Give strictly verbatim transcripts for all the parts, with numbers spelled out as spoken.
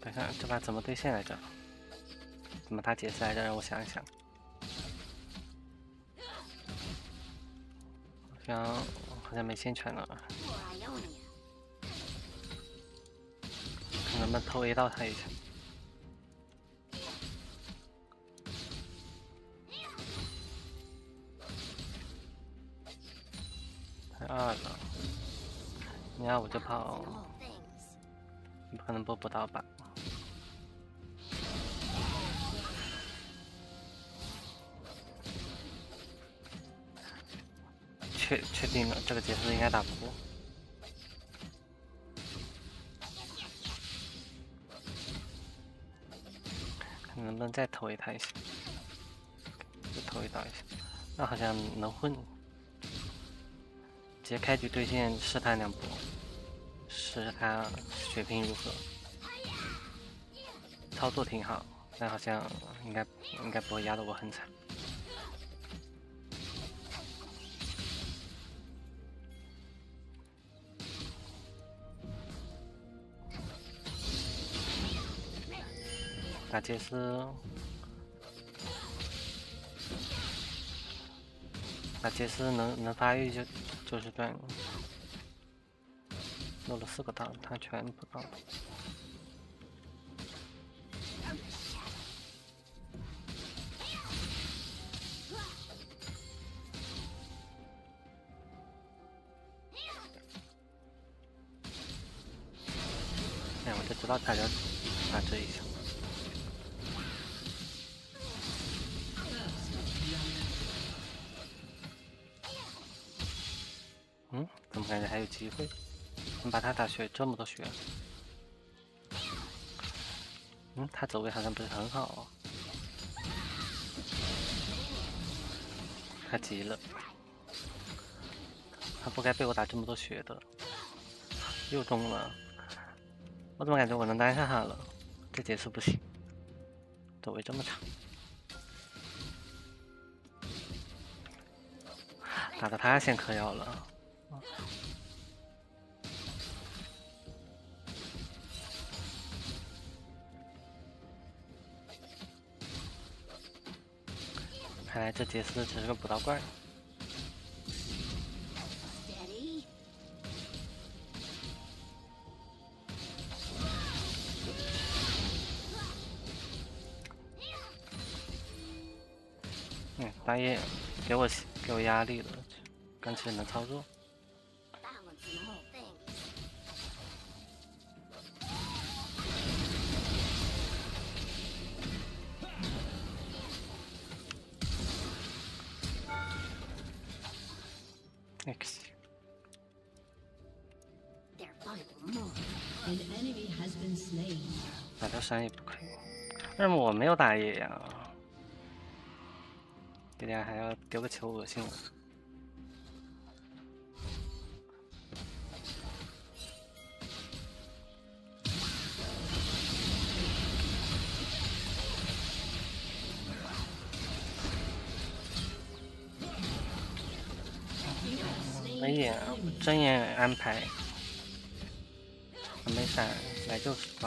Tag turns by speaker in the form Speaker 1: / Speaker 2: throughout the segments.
Speaker 1: 等下这把怎么兑现来着？怎么打解释来着？让我想一想。好像好像没先权了，看能不能偷 A 到他一下。太二了，你要我就跑，你不可能波不到吧？确确定了，这个节奏应该打不过。看能不能再投一他一下，再投一刀一下，那好像能混。直接开局对线试探两波，试试他血拼如何。操作挺好，但好像应该应该不会压得我很惨。打杰斯，打杰斯能能发育就就是赚。漏了四个刀，他全不到。哎，我就知道他要打这一下。嗯，怎么感觉还有机会？你把他打血这么多血。嗯，他走位好像不是很好哦。他急了，他不该被我打这么多血的。又中了，我怎么感觉我能单下他了？这解释不行，走位这么长，打得他先嗑药了。看来这杰斯只是个补刀怪。嗯，大爷给我给我压力了，钢琴能操作。X， 打掉山也不可以，为什么我没有打野呀？今天还要丢个球，恶心了。没眼，睁眼安排。没闪，来就是抓。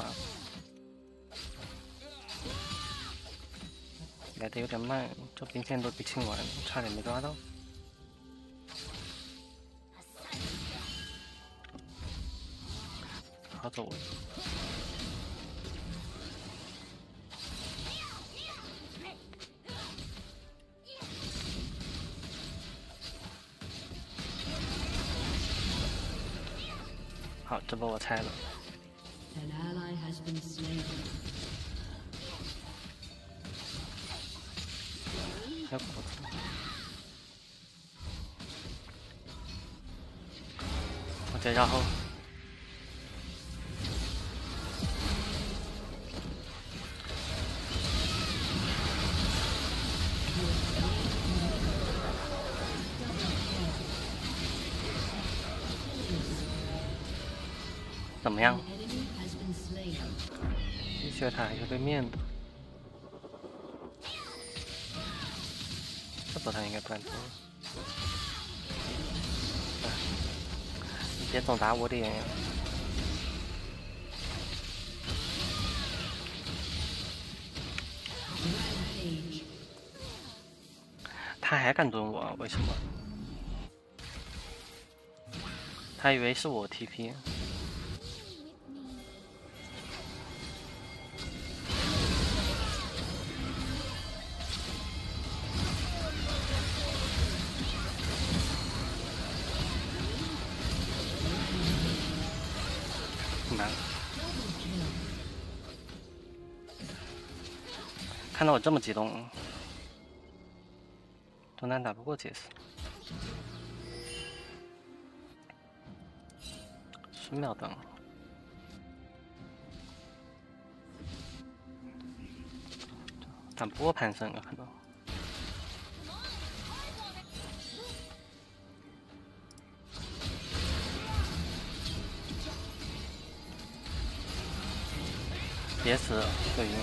Speaker 1: 来的有点慢，这兵线都被清完，差点没抓到。好走位。好，这波我拆了。还有果子。我直接绕后。怎么样？的确，他还是对面的。这波他应该不敢做。你别总打我脸呀！ 他还敢蹲我？为什么？他以为是我 T P。难。看到我这么激动，中单打不过杰斯。十秒灯。打不过潘森了，可能。别死，就晕。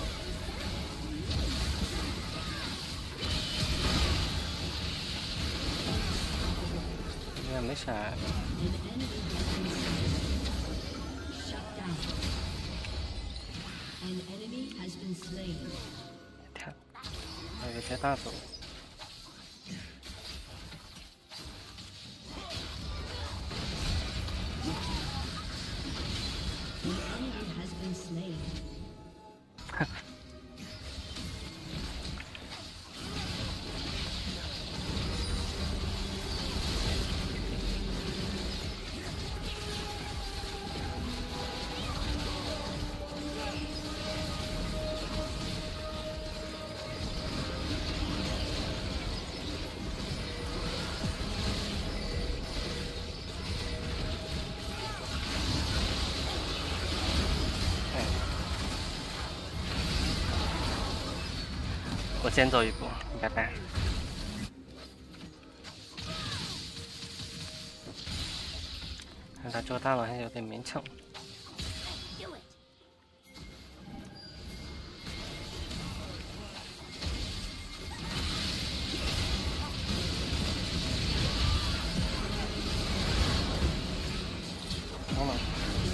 Speaker 1: 应该没闪。天，还有个接大走。我先走一步，拜拜。看他这个大佬还有点勉强。好了。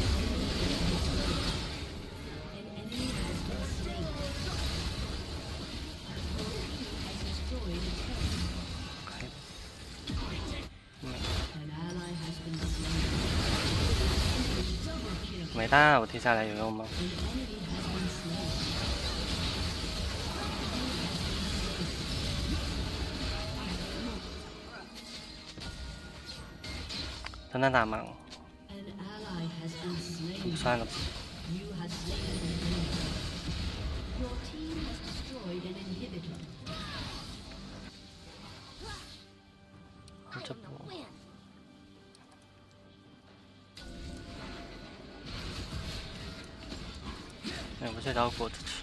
Speaker 1: 没大，我踢下来有用吗？真的打吗？算了吧。这不。哎，我这找果子吃。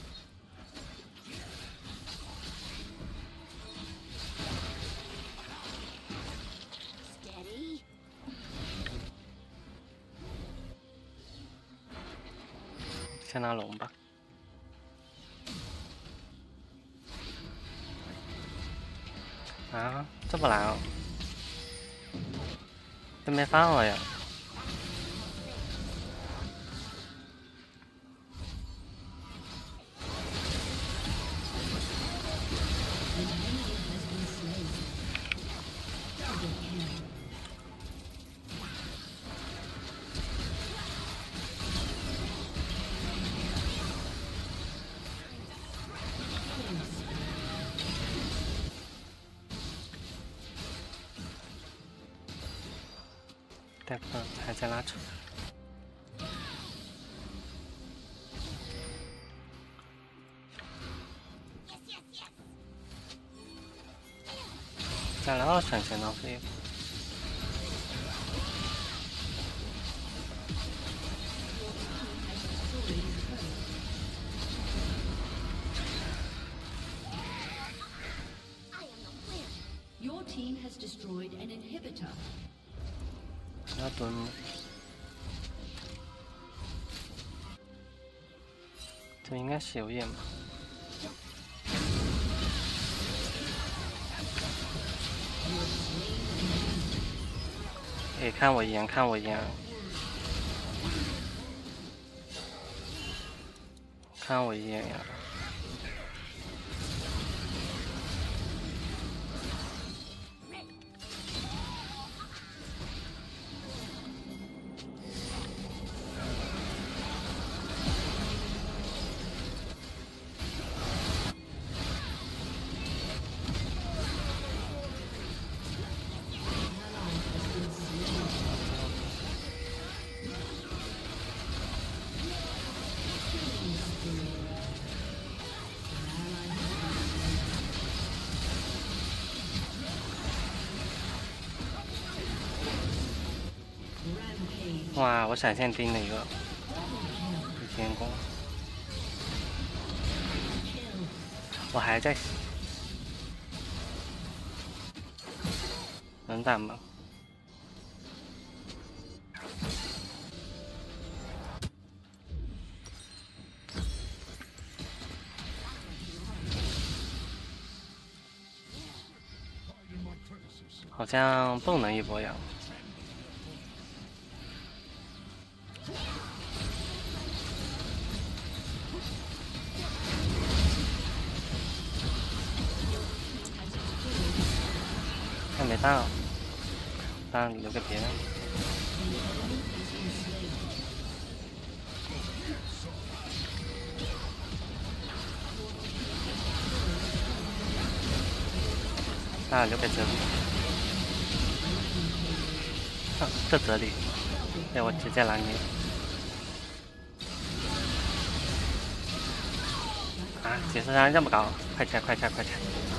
Speaker 1: 先拿龙吧。啊，这不来啊？这没放了呀。对不，还在拉扯。再来二闪先浪费。
Speaker 2: Your team has destroyed an inhibitor.
Speaker 1: 要蹲。这应该是有眼吧。哎，看我一眼，看我一眼，看我一眼呀！ 哇，我闪现盯了一个一天宫，我还在，能打吗？好像蹦能一波呀。还没到，当然留给别人。啊，留给这里。哼，这这里，对我直接拦你。啊，解释伤这么高，快拆快拆快拆！